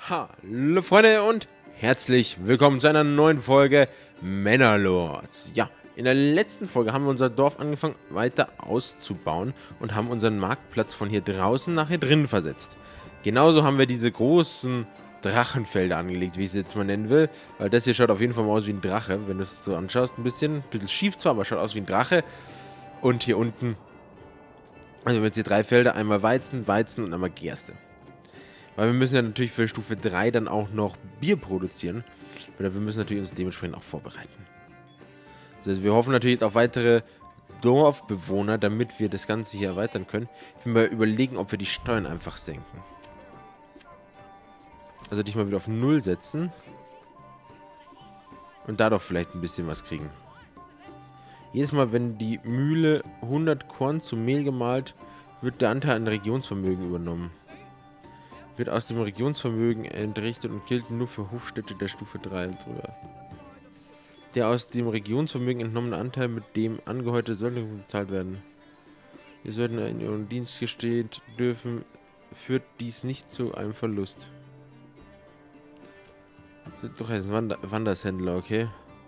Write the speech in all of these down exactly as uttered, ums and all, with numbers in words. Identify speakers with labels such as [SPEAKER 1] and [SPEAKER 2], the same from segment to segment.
[SPEAKER 1] Hallo Freunde und herzlich willkommen zu einer neuen Folge Männerlords. Ja, in der letzten Folge haben wir unser Dorf angefangen weiter auszubauen und haben unseren Marktplatz von hier draußen nach hier drinnen versetzt. Genauso haben wir diese großen Drachenfelder angelegt, wie ich es jetzt mal nennen will. Weil das hier schaut auf jeden Fall mal aus wie ein Drache, wenn du es so anschaust. Ein bisschen, ein bisschen schief zwar, aber schaut aus wie ein Drache. Und hier unten, also jetzt hier drei Felder, einmal Weizen, Weizen und einmal Gerste. Weil wir müssen ja natürlich für Stufe drei dann auch noch Bier produzieren. Oder wir müssen natürlich uns dementsprechend auch vorbereiten. Das heißt, wir hoffen natürlich jetzt auf weitere Dorfbewohner, damit wir das Ganze hier erweitern können. Ich will mal überlegen, ob wir die Steuern einfach senken. Also dich mal wieder auf null setzen. Und da doch vielleicht ein bisschen was kriegen. Jedes Mal, wenn die Mühle hundert Korn zu Mehl gemahlt, wird der Anteil an Regionsvermögen übernommen. Wird aus dem Regionsvermögen entrichtet und gilt nur für Hofstädte der Stufe drei und drüber. Der aus dem Regionsvermögen entnommene Anteil, mit dem angeheuerte Soldungen bezahlt werden. Wir sollten in ihren Dienst gestehen dürfen, führt dies nicht zu einem Verlust. Das ist doch ein Wander Wandershändler, okay.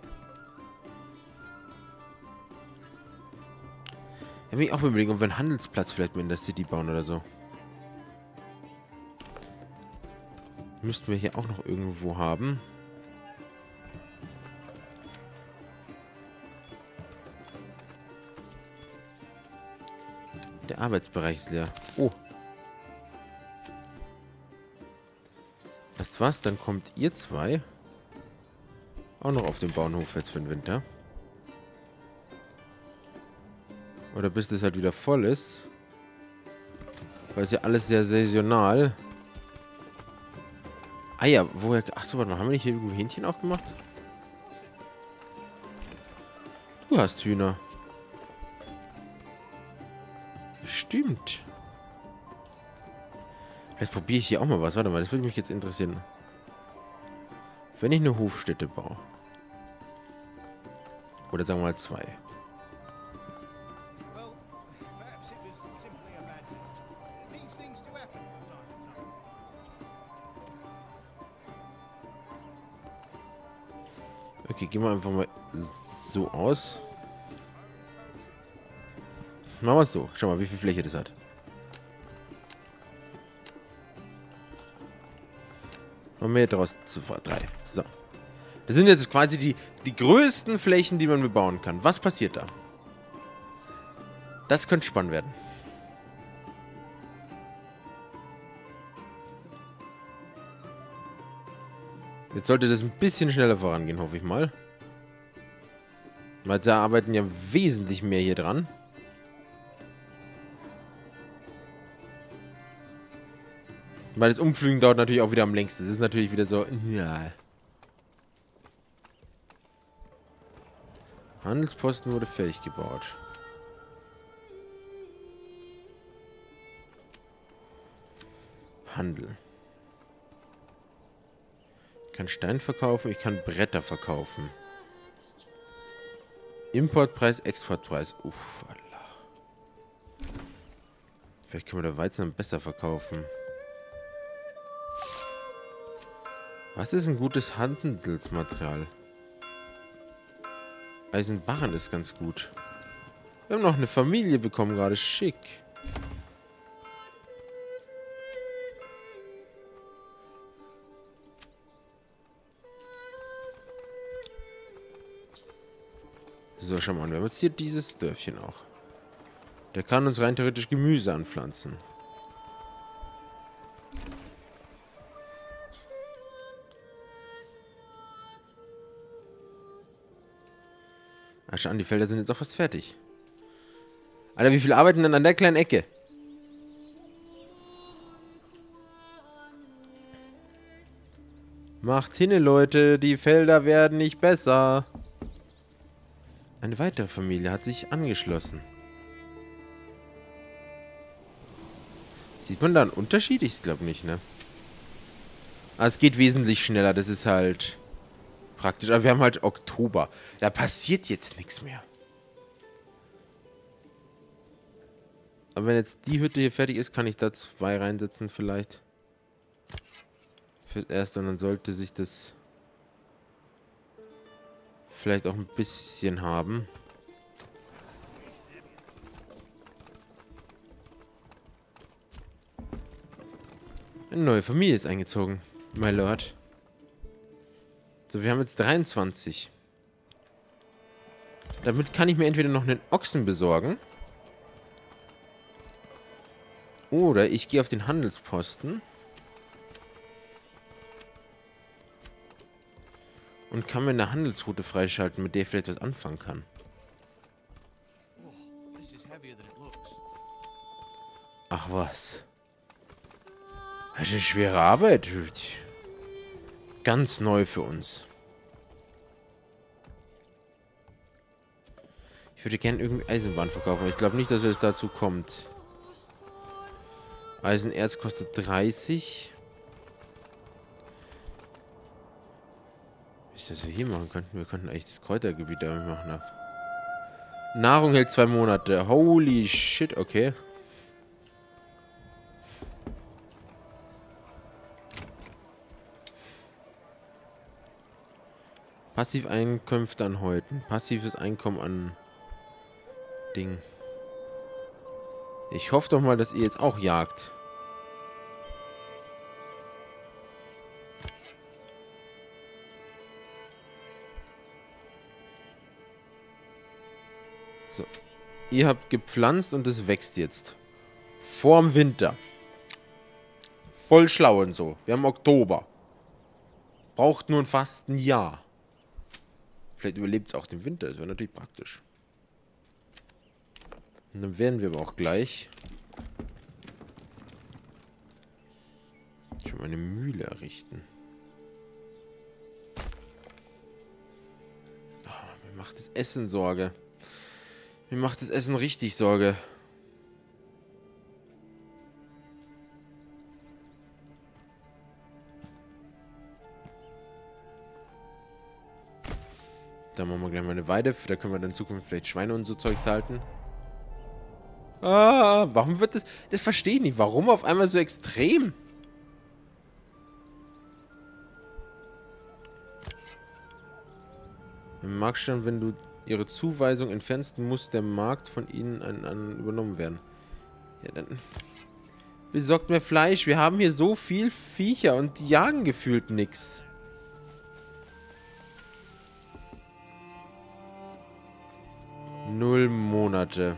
[SPEAKER 1] Ich will mich auch überlegen, ob wir einen Handelsplatz vielleicht mal in der City bauen oder so. Müssten wir hier auch noch irgendwo haben. Der Arbeitsbereich ist leer. Oh. Weißt du was? Dann kommt ihr zwei auch noch auf den Bauernhof jetzt für den Winter. Oder bis das halt wieder voll ist. Weil es ja alles sehr saisonal. Ah ja, woher... Achso, warte mal, haben wir nicht hier irgendwo Hähnchen auch gemacht? Du hast Hühner. Stimmt. Vielleicht probiere ich hier auch mal was. Warte mal, das würde mich jetzt interessieren. Wenn ich eine Hofstätte baue. Oder sagen wir mal zwei. Okay, gehen wir einfach mal so aus. Machen wir es so. Schau mal, wie viel Fläche das hat. Machen wir daraus zwei, drei. So. Das sind jetzt quasi die, die größten Flächen, die man bebauen kann. Was passiert da? Das könnte spannend werden. Jetzt sollte das ein bisschen schneller vorangehen, hoffe ich mal. Weil sie arbeiten ja wesentlich mehr hier dran. Weil das Umflügen dauert natürlich auch wieder am längsten. Das ist natürlich wieder so... Ja. Handelsposten wurde fertig gebaut. Handel. Ich kann Stein verkaufen, ich kann Bretter verkaufen. Importpreis, Exportpreis. Uff, Allah. Vielleicht können wir der Weizen besser verkaufen. Was ist ein gutes Handelsmaterial? Eisenbarren ist ganz gut. Wir haben noch eine Familie bekommen gerade. Schick. So, schau mal, wir haben jetzt hier dieses Dörfchen auch. Der kann uns rein theoretisch Gemüse anpflanzen. Ach, schau an, die Felder sind jetzt auch fast fertig. Alter, wie viel arbeiten denn an der kleinen Ecke? Macht hinne, Leute, die Felder werden nicht besser. Eine weitere Familie hat sich angeschlossen. Sieht man da einen Unterschied? Ich glaube nicht, ne? Aber es geht wesentlich schneller. Das ist halt praktisch. Aber wir haben halt Oktober. Da passiert jetzt nichts mehr. Aber wenn jetzt die Hütte hier fertig ist, kann ich da zwei reinsetzen vielleicht. Fürs Erste, und dann sollte sich das vielleicht auch ein bisschen haben. Eine neue Familie ist eingezogen, my Lord. So, wir haben jetzt dreiundzwanzig. Damit kann ich mir entweder noch einen Ochsen besorgen. Oder ich gehe auf den Handelsposten. Und kann mir eine Handelsroute freischalten, mit der ich vielleicht was anfangen kann. Ach was. Das ist eine schwere Arbeit. Ganz neu für uns. Ich würde gerne irgendwie Eisenbahn verkaufen, aber ich glaube nicht, dass es dazu kommt. Eisenerz kostet dreißig. Wisst ihr, was wir hier machen könnten? Wir könnten eigentlich das Kräutergebiet damit machen. Nahrung hält zwei Monate. Holy shit, okay. Passiveinkünfte an Häuten. Passives Einkommen an Ding. Ich hoffe doch mal, dass ihr jetzt auch jagt. So. Ihr habt gepflanzt und es wächst jetzt. Vorm Winter. Voll schlau und so. Wir haben Oktober. Braucht nur fast ein Jahr. Vielleicht überlebt es auch den Winter. Das wäre natürlich praktisch. Und dann werden wir aber auch gleich schon mal eine Mühle errichten. Oh, mir macht das Essen Sorge. Mir macht das Essen richtig Sorge. Da machen wir gleich mal eine Weide. Da können wir dann in Zukunft vielleicht Schweine und so Zeugs halten. Ah, warum wird das... Das verstehe ich nicht. Warum auf einmal so extrem? Im Marktstand, wenn du ihre Zuweisung entfernst, muss der Markt von ihnen an, an übernommen werden. Ja, dann... Besorgt mir Fleisch. Wir haben hier so viel Viecher und die jagen gefühlt nix. Null Monate.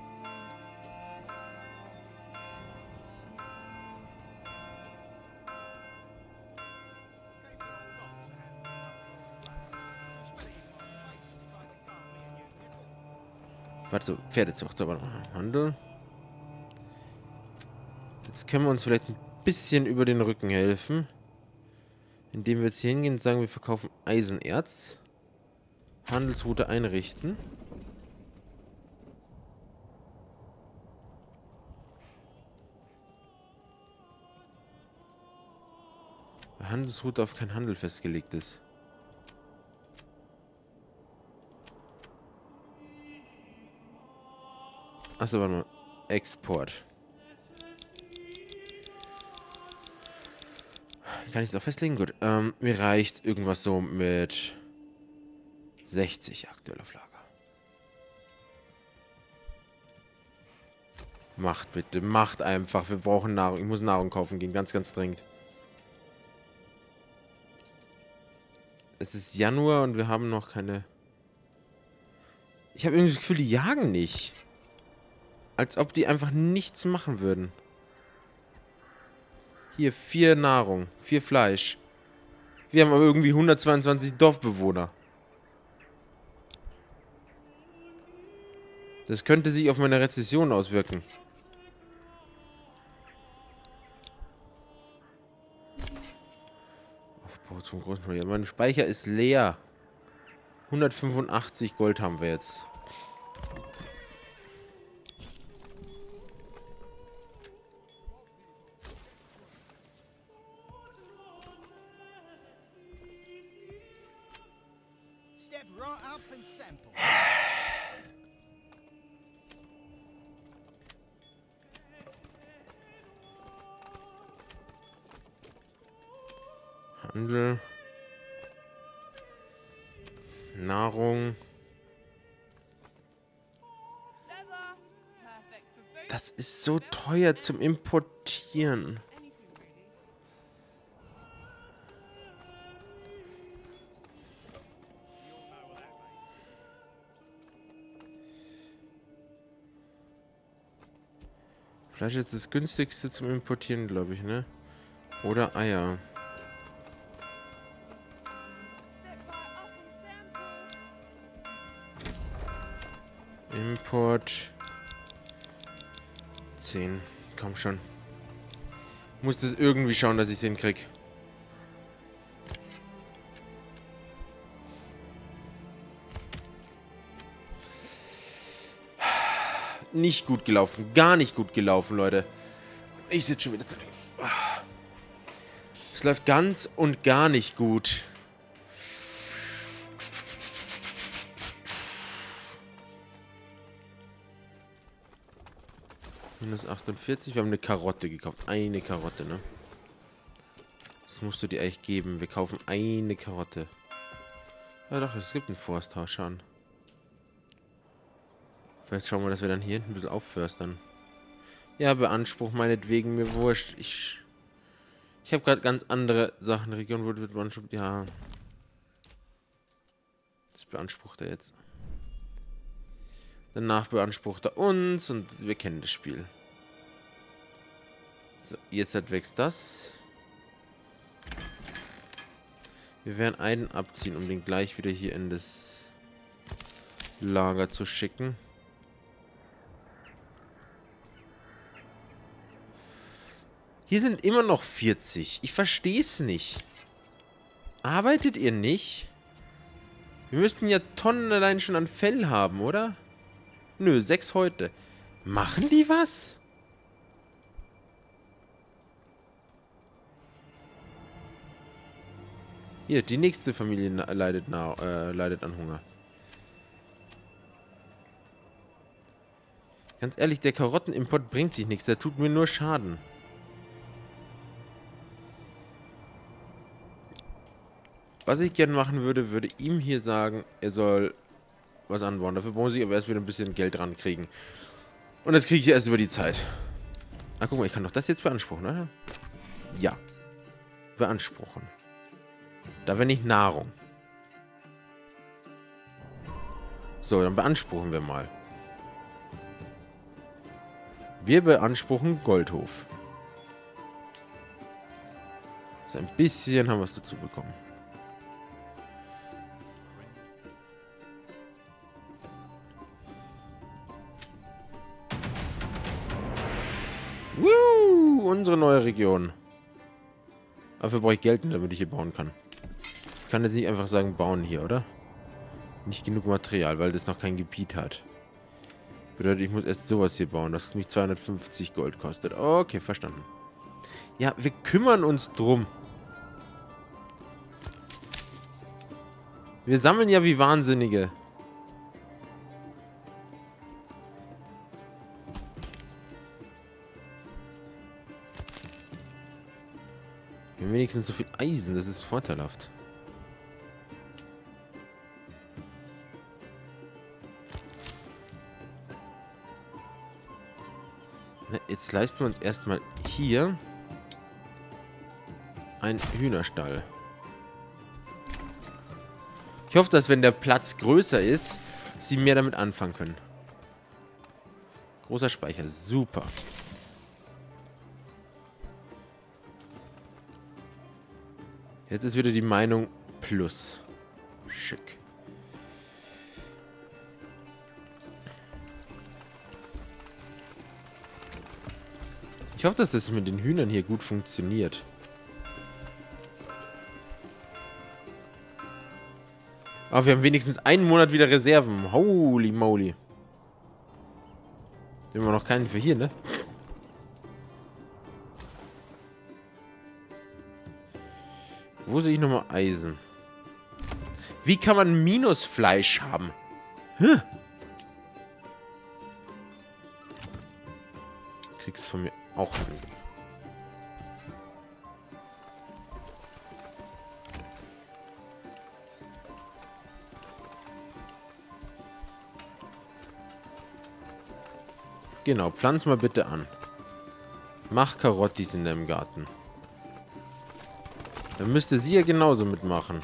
[SPEAKER 1] Warte, Pferdezucht, so, warte mal. Handel. Jetzt können wir uns vielleicht ein bisschen über den Rücken helfen. Indem wir jetzt hier hingehen und sagen, wir verkaufen Eisenerz. Handelsroute einrichten. Handelsroute auf kein Handel festgelegt ist. Achso, warte mal. Export. Kann ich es auch festlegen? Gut. Ähm, mir reicht irgendwas so mit sechzig aktuell auf Lager. Macht bitte. Macht einfach. Wir brauchen Nahrung. Ich muss Nahrung kaufen gehen. Ganz, ganz dringend. Es ist Januar und wir haben noch keine... Ich habe irgendwie das Gefühl, die jagen nicht. Als ob die einfach nichts machen würden. Hier, vier Nahrung, vier Fleisch. Wir haben aber irgendwie hundertzweiundzwanzig Dorfbewohner. Das könnte sich auf meine Rezession auswirken. Aufbau zum großen Projekt. Mein Speicher ist leer. hundertfünfundachtzig Gold haben wir jetzt. Handel. Nahrung. Das ist so teuer zum Importieren. Fleisch ist das günstigste zum Importieren, glaube ich, ne? Oder Eier. Import. zehn. Komm schon. Muss das irgendwie schauen, dass ich es hinkriege. Nicht gut gelaufen. Gar nicht gut gelaufen, Leute. Ich sitze schon wieder zu. Es läuft ganz und gar nicht gut. minus achtundvierzig. Wir haben eine Karotte gekauft. Eine Karotte, ne? Das musst du dir eigentlich geben. Wir kaufen eine Karotte. Ja doch, es gibt einen Forsthaus an. Vielleicht schauen wir, dass wir dann hier hinten ein bisschen aufförstern. Ja, beanspruch meinetwegen, mir wurscht. Ich ich habe gerade ganz andere Sachen. Region wurde wird beansprucht. Ja. Das beansprucht er jetzt. Danach beansprucht er uns und wir kennen das Spiel. So, jetzt halt wächst das. Wir werden einen abziehen, um den gleich wieder hier in das Lager zu schicken. Hier sind immer noch vierzig. Ich verstehe es nicht. Arbeitet ihr nicht? Wir müssten ja Tonnen allein schon an Fell haben, oder? Nö, sechs heute. Machen die was? Hier, die nächste Familie leidet, äh, leidet an Hunger. Ganz ehrlich, der Karottenimport bringt sich nichts. Der tut mir nur Schaden. Was ich gerne machen würde, würde ihm hier sagen, er soll was anbauen. Dafür muss ich aber erst wieder ein bisschen Geld dran kriegen. Und das kriege ich erst über die Zeit. Ah, guck mal, ich kann doch das jetzt beanspruchen, oder? Ja. Beanspruchen. Da wäre nicht Nahrung. So, dann beanspruchen wir mal. Wir beanspruchen Goldhof. So, ein bisschen haben wir es dazu bekommen. Woo, unsere neue Region. Dafür brauche ich Geld, damit ich hier bauen kann. Ich kann jetzt nicht einfach sagen, bauen hier, oder? Nicht genug Material, weil das noch kein Gebiet hat. Bedeutet, ich muss erst sowas hier bauen, das mich zweihundertfünfzig Gold kostet. Okay, verstanden. Ja, wir kümmern uns drum. Wir sammeln ja wie Wahnsinnige. Wir haben wenigstens so viel Eisen, das ist vorteilhaft. Na, jetzt leisten wir uns erstmal hier einen Hühnerstall. Ich hoffe, dass wenn der Platz größer ist, sie mehr damit anfangen können. Großer Speicher, super. Jetzt ist wieder die Meinung plus. Schick. Ich hoffe, dass das mit den Hühnern hier gut funktioniert. Aber wir haben wenigstens einen Monat wieder Reserven. Holy moly. Wir haben noch keinen für hier, ne? Wo sehe ich nochmal Eisen? Wie kann man Minusfleisch haben? Huh. Kriegst von mir auch hin. Genau, pflanz mal bitte an. Mach Karottis in deinem Garten. Dann müsste sie ja genauso mitmachen.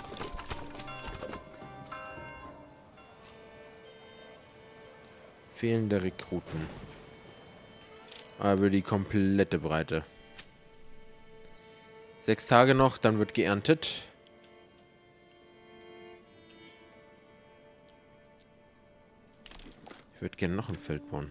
[SPEAKER 1] Fehlende Rekruten. Aber die komplette Breite. Sechs Tage noch, dann wird geerntet. Ich würde gerne noch ein Feld bauen.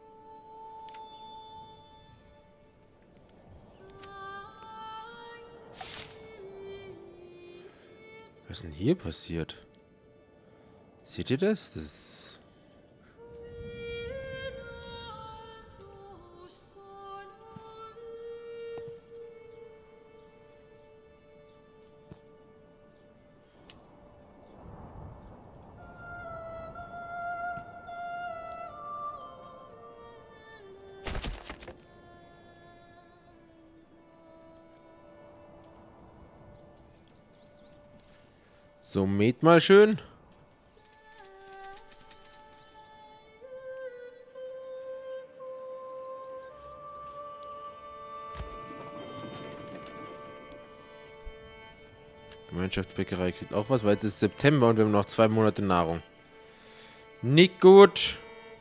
[SPEAKER 1] Was ist denn hier passiert? Seht ihr das? Das ist... So, mäht mal schön. Gemeinschaftsbäckerei kriegt auch was, weil es ist September und wir haben noch zwei Monate Nahrung. Nicht gut.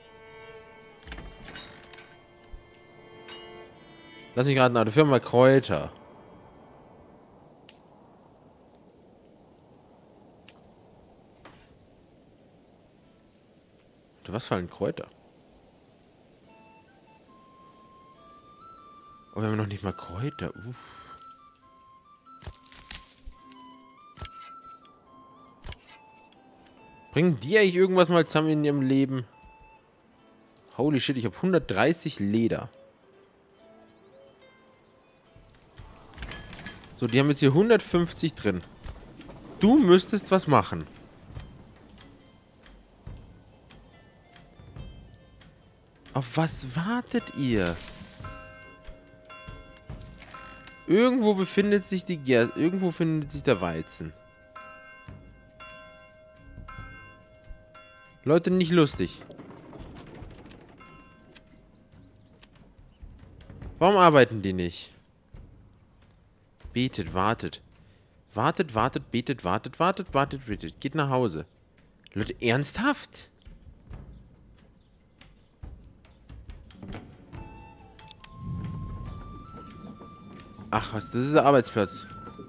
[SPEAKER 1] Lass mich raten, eine Firma Kräuter. Was fallen Kräuter? Oh, wir haben noch nicht mal Kräuter. Uff. Bringen die eigentlich irgendwas mal zusammen in ihrem Leben? Holy shit, ich habe hundertdreißig Leder. So, die haben jetzt hier hundertfünfzig drin. Du müsstest was machen. Auf was wartet ihr? Irgendwo befindet sich die Gerste. Irgendwo findet sich der Weizen. Leute, nicht lustig. Warum arbeiten die nicht? Betet, wartet. Wartet, wartet, betet, wartet, wartet, wartet, betet. Geht nach Hause. Leute, ernsthaft? Ach, was, das ist der Arbeitsplatz.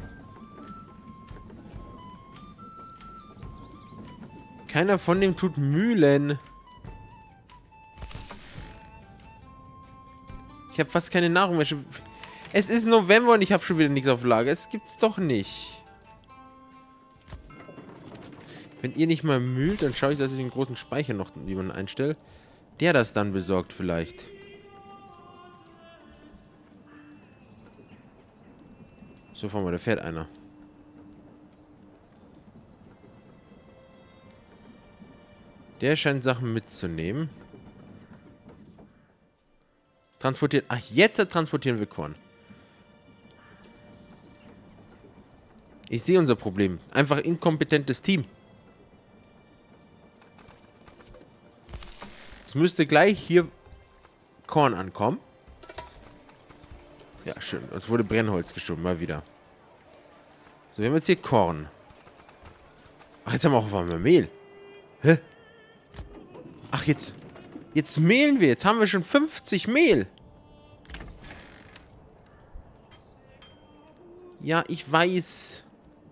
[SPEAKER 1] Keiner von dem tut Mühlen. Ich habe fast keine Nahrung mehr. Es ist November und ich habe schon wieder nichts auf Lager. Es gibt's doch nicht. Wenn ihr nicht mal mühlt, dann schaue ich, dass ich den großen Speicher noch jemanden einstelle. Der das dann besorgt vielleicht. So, fahren wir, da fährt einer. Der scheint Sachen mitzunehmen. Transportiert. Ach, jetzt transportieren wir Korn. Ich sehe unser Problem. Einfach inkompetentes Team. Es müsste gleich hier Korn ankommen. Ja, schön. Uns wurde Brennholz geschoben, mal wieder. So, wir haben jetzt hier Korn. Ach, jetzt haben wir auch auf einmal Mehl. Hä? Ach, jetzt... Jetzt mehlen wir. Jetzt haben wir schon fünfzig Mehl. Ja, ich weiß.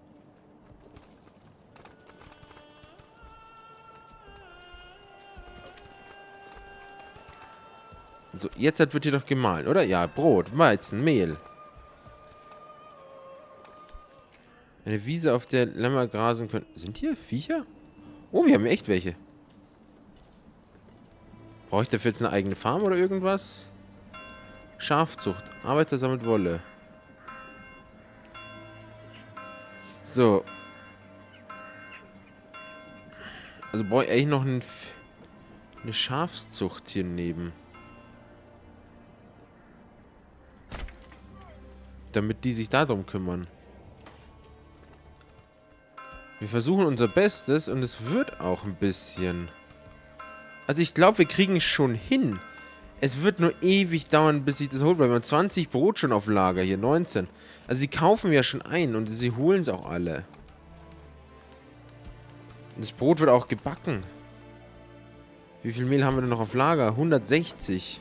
[SPEAKER 1] So, jetzt wird hier doch gemahlen, oder? Ja, Brot, Weizen, Mehl. Eine Wiese, auf der Lämmer grasen können. Sind hier Viecher? Oh, wir haben echt welche. Brauche ich dafür jetzt eine eigene Farm oder irgendwas? Schafzucht. Arbeiter sammelt Wolle. So. Also brauche ich eigentlich noch ein, eine Schafzucht hier neben. Damit die sich darum kümmern. Wir versuchen unser Bestes und es wird auch ein bisschen. Also ich glaube, wir kriegen es schon hin. Es wird nur ewig dauern, bis sich das holt, weil wir haben zwanzig Brot schon auf Lager hier, neunzehn. Also sie kaufen ja schon ein und sie holen es auch alle. Und das Brot wird auch gebacken. Wie viel Mehl haben wir denn noch auf Lager? hundertsechzig.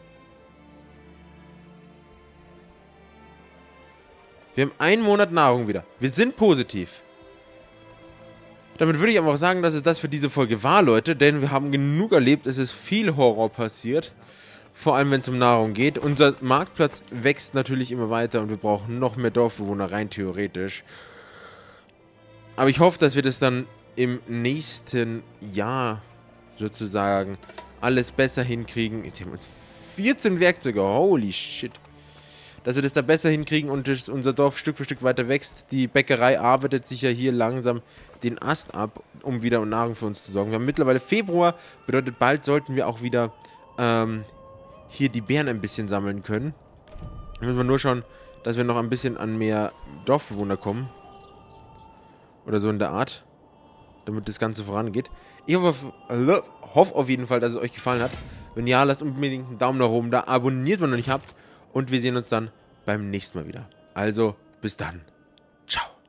[SPEAKER 1] Wir haben einen Monat Nahrung wieder. Wir sind positiv. Damit würde ich aber auch sagen, dass es das für diese Folge war, Leute. Denn wir haben genug erlebt. Es ist viel Horror passiert. Vor allem, wenn es um Nahrung geht. Unser Marktplatz wächst natürlich immer weiter. Und wir brauchen noch mehr Dorfbewohner, rein theoretisch. Aber ich hoffe, dass wir das dann im nächsten Jahr sozusagen alles besser hinkriegen. Jetzt haben wir uns vierzehn Werkzeuge. Holy shit. Dass wir das da besser hinkriegen und das, unser Dorf Stück für Stück weiter wächst. Die Bäckerei arbeitet sich ja hier langsam den Ast ab, um wieder Nahrung für uns zu sorgen. Wir haben mittlerweile Februar, bedeutet bald sollten wir auch wieder ähm, hier die Beeren ein bisschen sammeln können. Da müssen wir nur schauen, dass wir noch ein bisschen an mehr Dorfbewohner kommen. Oder so in der Art. Damit das Ganze vorangeht. Ich hoffe, äh, hoffe auf jeden Fall, dass es euch gefallen hat. Wenn ja, lasst unbedingt einen Daumen nach oben da. Abonniert, wenn ihr noch nicht habt. Und wir sehen uns dann beim nächsten Mal wieder. Also, bis dann. Ciao.